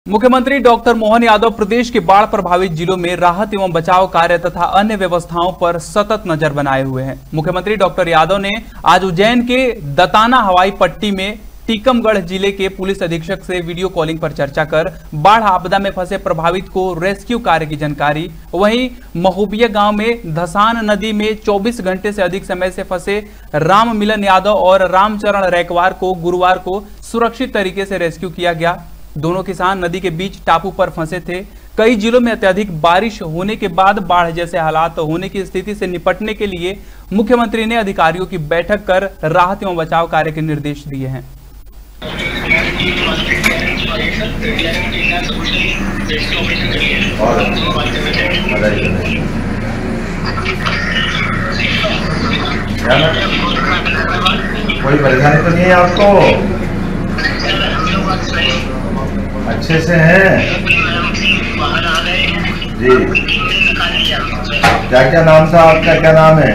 मुख्यमंत्री डॉक्टर मोहन यादव प्रदेश के बाढ़ प्रभावित जिलों में राहत एवं बचाव कार्य तथा अन्य व्यवस्थाओं पर सतत नजर बनाए हुए हैं। मुख्यमंत्री डॉक्टर यादव ने आज उज्जैन के दताना हवाई पट्टी में टीकमगढ़ जिले के पुलिस अधीक्षक से वीडियो कॉलिंग पर चर्चा कर बाढ़ आपदा में फंसे प्रभावित को रेस्क्यू कार्य की जानकारी, वहीं महोबिया गांव में धसान नदी में 24 घंटे से अधिक समय से फंसे राम मिलन यादव और रामचरण रैकवार को गुरुवार को सुरक्षित तरीके से रेस्क्यू किया गया। दोनों किसान नदी के बीच टापू पर फंसे थे। कई जिलों में अत्यधिक बारिश होने के बाद बाढ़ जैसे हालात होने की स्थिति से निपटने के लिए मुख्यमंत्री ने अधिकारियों की बैठक कर राहत एवं बचाव कार्य के निर्देश दिए हैं। कोई परेशानी तो नहीं है आपको? अच्छे से हैं जी। क्या क्या नाम था आपका? क्या नाम है?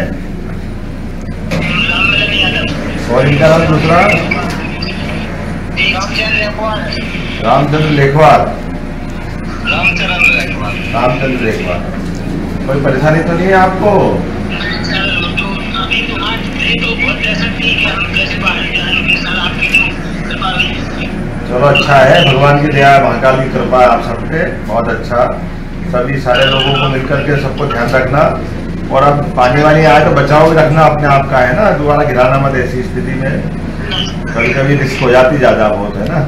और इनका नाम दूसरा? रामचंद्र लेखवार। रामचंद्र लेखवार। कोई परेशानी तो नहीं है आपको? चलो अच्छा है, भगवान की दया, महाकाल की कृपा है आप सबके, बहुत अच्छा। सभी सारे लोगों को मिलकर के सबको ध्यान रखना, और अब पानी वानी आए तो बचाव भी रखना अपने आप का, है ना। दोबारा गिराना मत ऐसी स्थिति में, कभी कभी रिस्क हो जाती ज्यादा बहुत, है ना।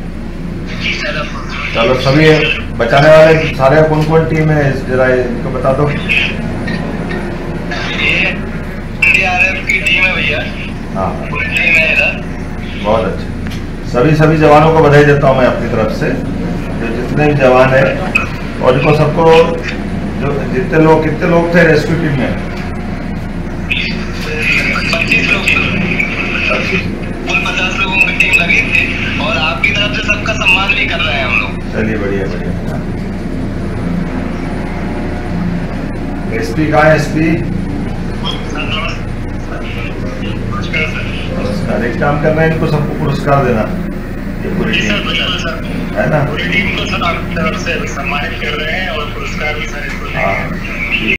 चलो सभी बचाने वाले सारे कौन कौन टीम है जरा इनको बता दो। की टीम है भैया। हाँ बहुत अच्छा। सभी जवानों को बधाई देता हूँ मैं अपनी तरफ से, जो जितने भी जवान हैं, और इनको सबको, जो कितने लोग थे रेस्क्यू टीम में? 25 लोग, कुल 50 लोगों की टीम लगी थी, और आपकी तरफ से सबका सम्मान भी कर रहे हैं हम लोग। चलिए बढ़िया बढ़िया। एसपी कहाँ है? एसपी एक काम करना है, इनको सबको पुरस्कार देना, ये पूरी टीम है ना, पूरी टीम को सब आपकी तरफ से सम्मानित कर रहे हैं और पुरस्कार भी सारे।